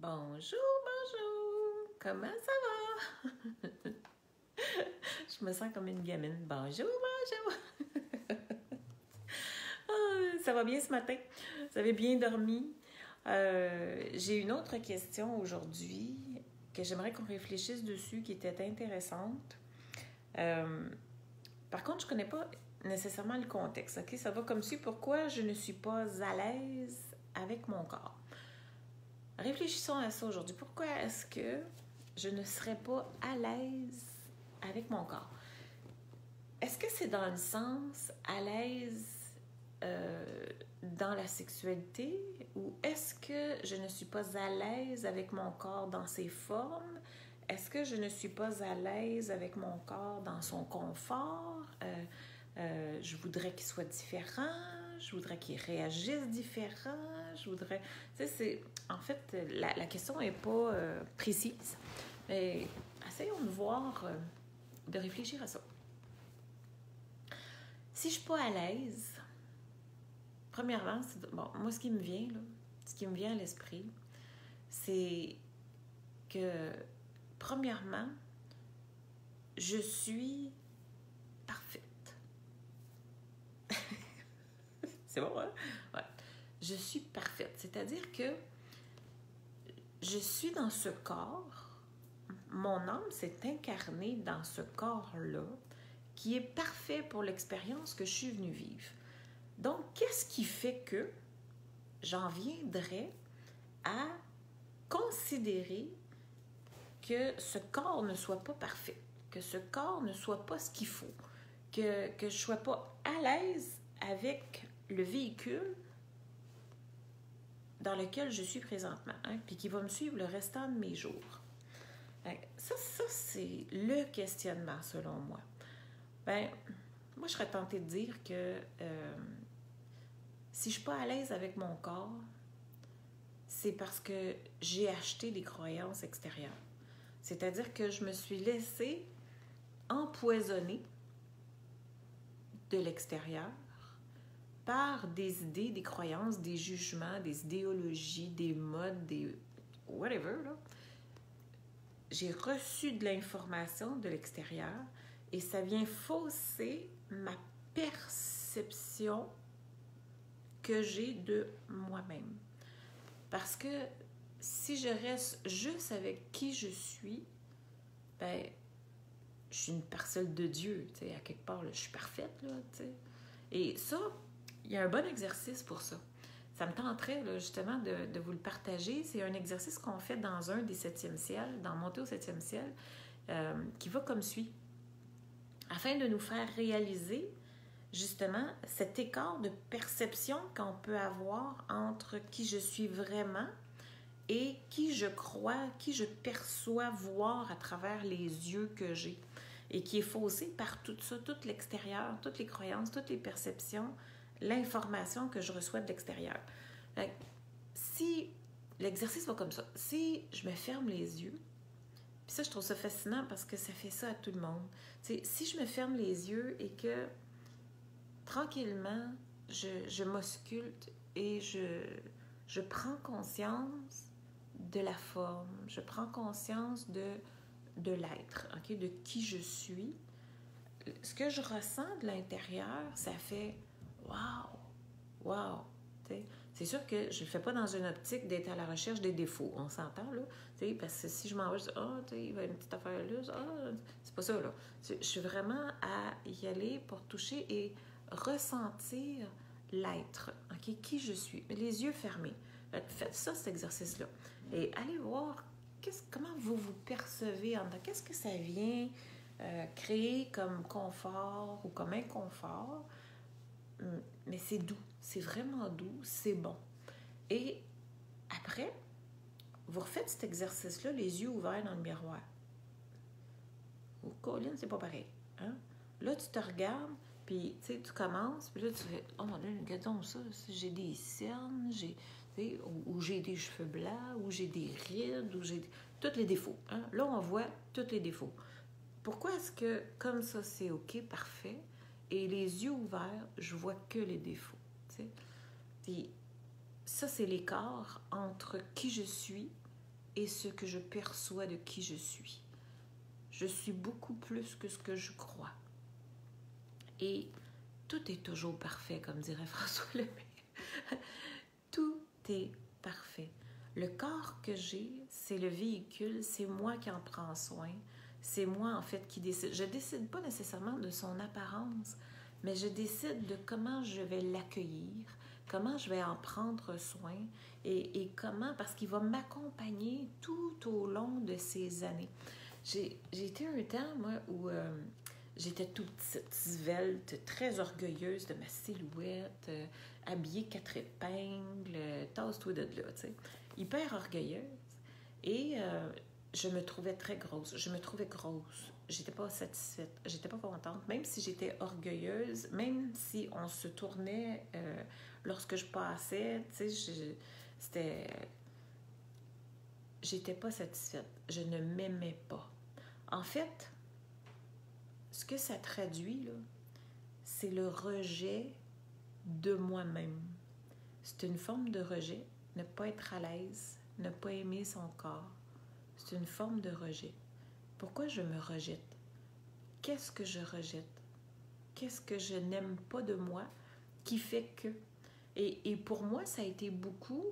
Bonjour, bonjour! Comment ça va? Je me sens comme une gamine. Bonjour, bonjour! Ça va bien ce matin? Vous avez bien dormi? J'ai une autre question aujourd'hui que j'aimerais qu'on réfléchisse dessus, qui était intéressante. Par contre, je ne connais pas nécessairement le contexte. Okay? Ça va comme si, pourquoi je ne suis pas à l'aise avec mon corps? Réfléchissons à ça aujourd'hui. Pourquoi est-ce que je ne serais pas à l'aise avec mon corps? Est-ce que c'est dans le sens à l'aise dans la sexualité ou est-ce que je ne suis pas à l'aise avec mon corps dans ses formes? Est-ce que je ne suis pas à l'aise avec mon corps dans son confort? Je voudrais qu'il soit différent. Je voudrais qu'il réagisse différent. Je voudrais... Tu sais, c'est... En fait, la question n'est pas précise, mais essayons de voir, de réfléchir à ça. Si je ne suis pas à l'aise, premièrement, bon, moi, ce qui me vient à l'esprit, c'est que, premièrement, je suis parfaite. C'est bon, hein? Ouais. Je suis parfaite. C'est-à-dire que je suis dans ce corps, mon âme s'est incarnée dans ce corps-là, qui est parfait pour l'expérience que je suis venue vivre. Donc, qu'est-ce qui fait que j'en viendrais à considérer que ce corps ne soit pas parfait, que ce corps ne soit pas ce qu'il faut, que je ne sois pas à l'aise avec le véhicule dans lequel je suis présentement, hein, puis qui va me suivre le restant de mes jours. Ça c'est le questionnement, selon moi. Moi, je serais tentée de dire que si je ne suis pas à l'aise avec mon corps, c'est parce que j'ai acheté des croyances extérieures. C'est-à-dire que je me suis laissée empoisonner de l'extérieur par des idées, des croyances, des jugements, des idéologies, des modes, des whatever, là. J'ai reçu de l'information de l'extérieur et ça vient fausser ma perception que j'ai de moi-même. Parce que si je reste juste avec qui je suis, je suis une parcelle de Dieu, tu sais, à quelque part, là, je suis parfaite, là, tu sais. Et ça, il y a un bon exercice pour ça. Ça me tenterait, là, justement, de vous le partager. C'est un exercice qu'on fait dans un des 7e ciels, dans Monter au 7e ciel, qui va comme suit. Afin de nous faire réaliser, justement, cet écart de perception qu'on peut avoir entre qui je suis vraiment et qui je crois, qui je perçois voir à travers les yeux que j'ai et qui est faussé par tout ça, tout l'extérieur, toutes les croyances, toutes les perceptions, l'information que je reçois de l'extérieur. Si l'exercice va comme ça, si je me ferme les yeux, puis ça, je trouve ça fascinant parce que ça fait ça à tout le monde. T'sais, si je me ferme les yeux et que tranquillement, je m'ausculte et je prends conscience de la forme, je prends conscience de l'être, okay? De qui je suis. Ce que je ressens de l'intérieur, ça fait « wow, wow ». C'est sûr que je ne le fais pas dans une optique d'être à la recherche des défauts, on s'entend, là. Parce que si je m'en vais, je dis « ah, il va y avoir une petite affaire là, c'est pas ça, là ». Je suis vraiment à y aller pour toucher et ressentir l'être, okay? Qui je suis, les yeux fermés. Faites ça, cet exercice-là. Et allez voir comment vous vous percevez en dedans. Qu'est-ce que ça vient créer comme confort ou comme inconfort? Mais c'est doux, c'est vraiment doux, c'est bon. Et après, vous refaites cet exercice-là, les yeux ouverts dans le miroir. Ou Colin, c'est pas pareil. Hein? Là, tu te regardes, puis tu commences, puis là, tu fais « oh mon Dieu, regardons ça, j'ai des cernes, ou j'ai des cheveux blancs, ou j'ai des rides, ou j'ai tous les défauts. Hein? » Là, on voit tous les défauts. Pourquoi est-ce que, comme ça, c'est OK, parfait, et les yeux ouverts, je vois que les défauts, t'sais? Puis ça, c'est l'écart entre qui je suis et ce que je perçois de qui je suis. Je suis beaucoup plus que ce que je crois. Et tout est toujours parfait, comme dirait François Lemay. Tout est parfait. Le corps que j'ai, c'est le véhicule, c'est moi qui en prends soin. C'est moi, en fait, qui décide. Je ne décide pas nécessairement de son apparence, mais je décide de comment je vais l'accueillir, comment je vais en prendre soin et comment, parce qu'il va m'accompagner tout au long de ces années. J'ai été un temps, moi, où j'étais toute petite, svelte, très orgueilleuse de ma silhouette, habillée 4 épingles, tasse-toi de là, tu sais. Hyper orgueilleuse. Et je me trouvais très grosse. Je me trouvais grosse. J'étais pas satisfaite. J'étais pas contente. Même si j'étais orgueilleuse, même si on se tournait lorsque je passais, tu sais, c'était... J'étais pas satisfaite. Je ne m'aimais pas. En fait, ce que ça traduit, là, c'est le rejet de moi-même. C'est une forme de rejet. Ne pas être à l'aise, ne pas aimer son corps. C'est une forme de rejet. Pourquoi je me rejette? Qu'est-ce que je rejette? Qu'est-ce que je n'aime pas de moi qui fait que... Et pour moi, ça a été beaucoup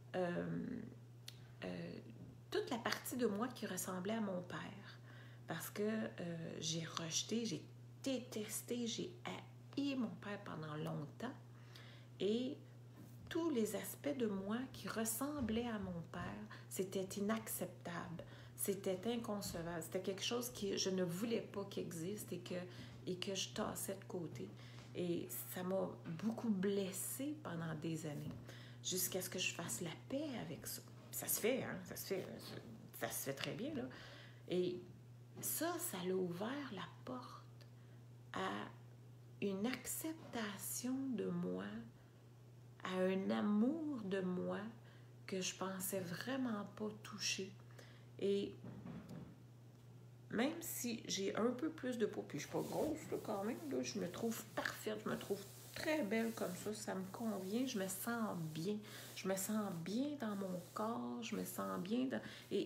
toute la partie de moi qui ressemblait à mon père. Parce que j'ai rejeté, j'ai détesté, j'ai haï mon père pendant longtemps. Et tous les aspects de moi qui ressemblaient à mon père, c'était inacceptable, c'était inconcevable, c'était quelque chose que je ne voulais pas qu'il existe et que je tassais de côté. Et ça m'a beaucoup blessée pendant des années, jusqu'à ce que je fasse la paix avec ça. Ça se fait, hein? Ça se fait très bien, là. Et ça l'a ouvert la porte à une acceptation de moi, à un amour de moi que je pensais vraiment pas toucher. Et même si j'ai un peu plus de peau, puis je suis pas grosse là, quand même, là, je me trouve parfaite, je me trouve très belle comme ça me convient, je me sens bien. Je me sens bien dans mon corps, je me sens bien dans...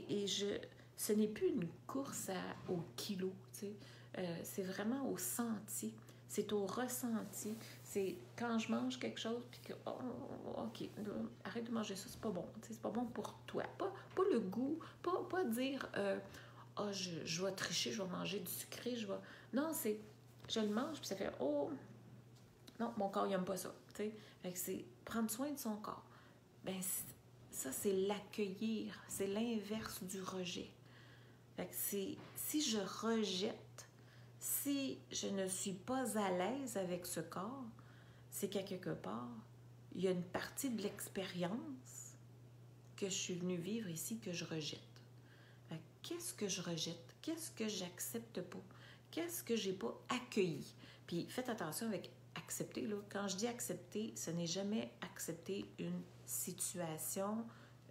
ce n'est plus une course au kilo, tu sais. C'est vraiment au senti. C'est au ressenti. C'est quand je mange quelque chose, puis que, OK, là, arrête de manger ça, c'est pas bon. C'est pas bon pour toi. Pas le goût, pas dire, je vais tricher, je vais manger du sucré, je vais... Non, c'est, je le mange, puis ça fait, non, mon corps, il n'aime pas ça. T'sais? Fait que c'est prendre soin de son corps. Ben, ça, c'est l'accueillir. C'est l'inverse du rejet. Fait que si je rejette, si je ne suis pas à l'aise avec ce corps, c'est qu'à quelque part, il y a une partie de l'expérience que je suis venue vivre ici que je rejette. Fait que qu'est-ce que je rejette? Qu'est-ce que j'accepte pas? Qu'est-ce que j'ai pas accueilli? Puis faites attention avec accepter, là. Quand je dis accepter, ce n'est jamais accepter une situation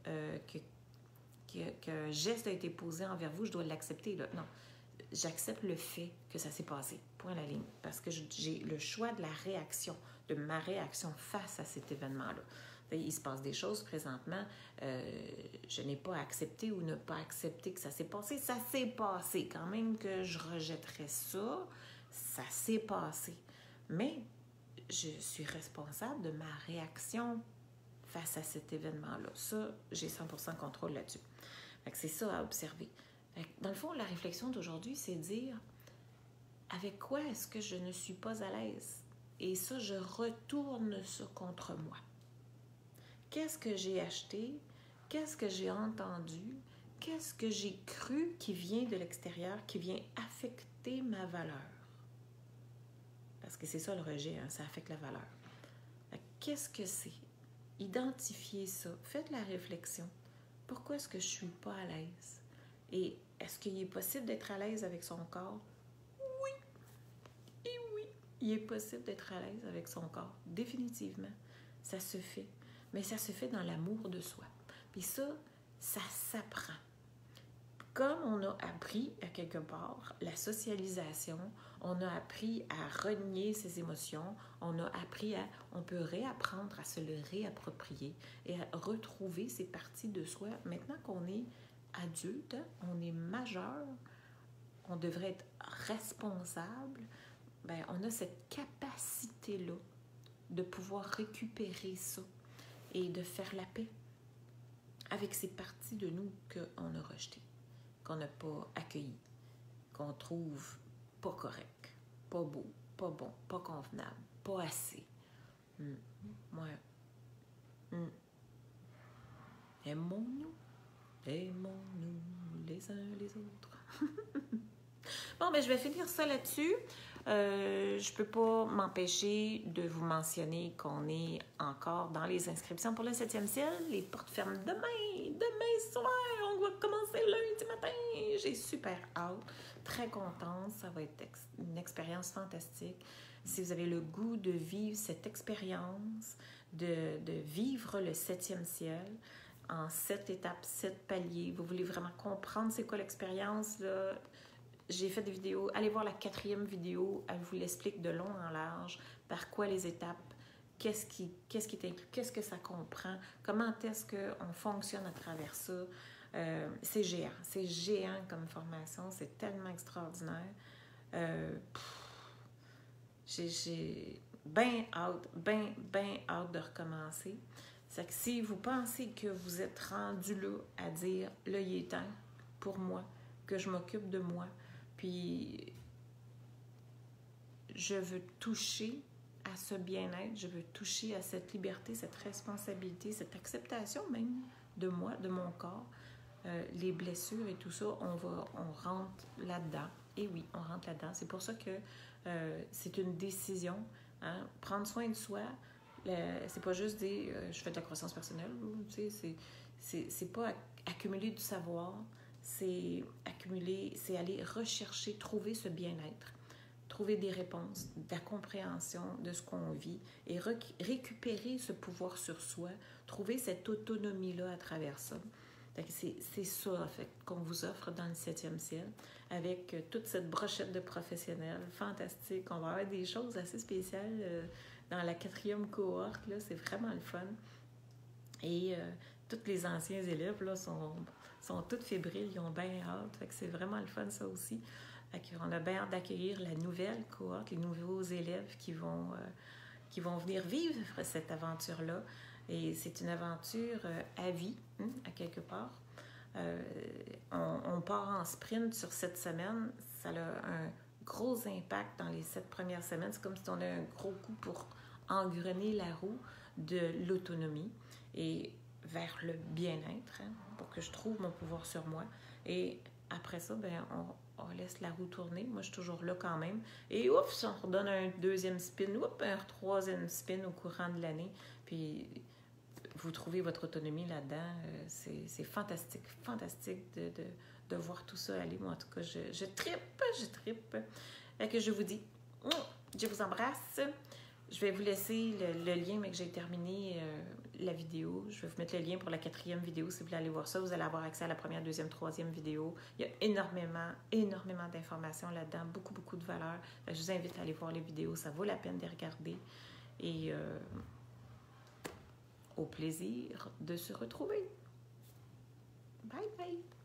qu'un geste a été posé envers vous, je dois l'accepter, là. Non, j'accepte le fait que ça s'est passé, point à la ligne, parce que j'ai le choix de la réaction, de ma réaction face à cet événement-là. Il se passe des choses présentement, je n'ai pas accepté ou ne pas accepté que ça s'est passé. Ça s'est passé, quand même que je rejetterais ça, ça s'est passé. Mais je suis responsable de ma réaction face à cet événement-là. Ça, j'ai 100% contrôle là-dessus. C'est ça à observer. Dans le fond, la réflexion d'aujourd'hui, c'est dire avec quoi est-ce que je ne suis pas à l'aise? Et ça, je retourne ça contre moi. Qu'est-ce que j'ai acheté? Qu'est-ce que j'ai entendu? Qu'est-ce que j'ai cru qui vient de l'extérieur, qui vient affecter ma valeur? Parce que c'est ça le rejet, hein, ça affecte la valeur. Qu'est-ce que c'est? Identifiez ça. Faites la réflexion. Pourquoi est-ce que je ne suis pas à l'aise? Et est-ce qu'il est possible d'être à l'aise avec son corps? Oui. Et oui, il est possible d'être à l'aise avec son corps. Définitivement. Ça se fait. Mais ça se fait dans l'amour de soi. Puis ça s'apprend. Comme on a appris à quelque part la socialisation, on a appris à renier ses émotions, on peut réapprendre à se le réapproprier et à retrouver ces parties de soi. Maintenant qu'on est adulte, hein, on est majeur, on devrait être responsable, ben, on a cette capacité-là de pouvoir récupérer ça et de faire la paix avec ces parties de nous qu'on a rejetées, qu'on n'a pas accueillies, qu'on trouve pas correct, pas beau, pas bon, pas convenable, pas assez. Ouais. Aimons-nous les uns les autres. Bon, ben je vais finir ça là-dessus. Je peux pas m'empêcher de vous mentionner qu'on est encore dans les inscriptions pour le 7e ciel. Les portes ferment demain soir. On va commencer lundi matin. J'ai super hâte, très contente. Ça va être une expérience fantastique. Si vous avez le goût de vivre cette expérience, de vivre le 7e ciel en 7 étapes, 7 paliers, vous voulez vraiment comprendre c'est quoi l'expérience, là, j'ai fait des vidéos. Allez voir la 4e vidéo. Elle vous l'explique de long en large. Par quoi les étapes? Qu'est-ce qui est inclus? Qu'est-ce que ça comprend? Comment est-ce qu'on fonctionne à travers ça? C'est géant. C'est géant comme formation. C'est tellement extraordinaire. J'ai bien hâte de recommencer. C'est que si vous pensez que vous êtes rendu là à dire, là, il est temps pour moi, que je m'occupe de moi, puis je veux toucher à ce bien-être, je veux toucher à cette liberté, cette responsabilité, cette acceptation même de moi, de mon corps, les blessures et tout ça, on rentre là-dedans. Et oui, on rentre là-dedans. C'est pour ça que c'est une décision. Hein? Prendre soin de soi, c'est pas juste dire je fais de la croissance personnelle, tu sais, c'est pas accumuler du savoir, c'est accumuler, c'est aller rechercher, trouver ce bien-être, trouver des réponses, de la compréhension de ce qu'on vit et récupérer ce pouvoir sur soi, trouver cette autonomie-là à travers ça. C'est ça, en fait, qu'on vous offre dans le 7e ciel, avec toute cette brochette de professionnels fantastique. On va avoir des choses assez spéciales dans la 4e cohorte, là, c'est vraiment le fun. Et tous les anciens élèves là, sont tous fébriles, ils ont bien hâte. Fait que c'est vraiment le fun, ça aussi. On a bien hâte d'accueillir la nouvelle cohorte, les nouveaux élèves qui vont venir vivre cette aventure-là. Et c'est une aventure à vie, à quelque part. On part en sprint sur 7 semaines. Ça a un gros impact dans les 7 premières semaines. C'est comme si on a un gros coup pour engrener la roue de l'autonomie et vers le bien-être, hein, pour que je trouve mon pouvoir sur moi. Et après ça, ben, on laisse la roue tourner. Moi, je suis toujours là quand même. Et ouf, on redonne un 2e spin, un 3e spin au courant de l'année. Puis, vous trouvez votre autonomie là-dedans. C'est fantastique de voir tout ça aller. Moi, en tout cas, je trippe. Fait que je vous dis, je vous embrasse. Je vais vous laisser le lien, mais que j'ai terminé la vidéo. Je vais vous mettre le lien pour la 4e vidéo. Si vous voulez aller voir ça, vous allez avoir accès à la 1re, 2e, 3e vidéo. Il y a énormément d'informations là-dedans, beaucoup de valeur. Je vous invite à aller voir les vidéos. Ça vaut la peine de les regarder. Et au plaisir de se retrouver. Bye bye!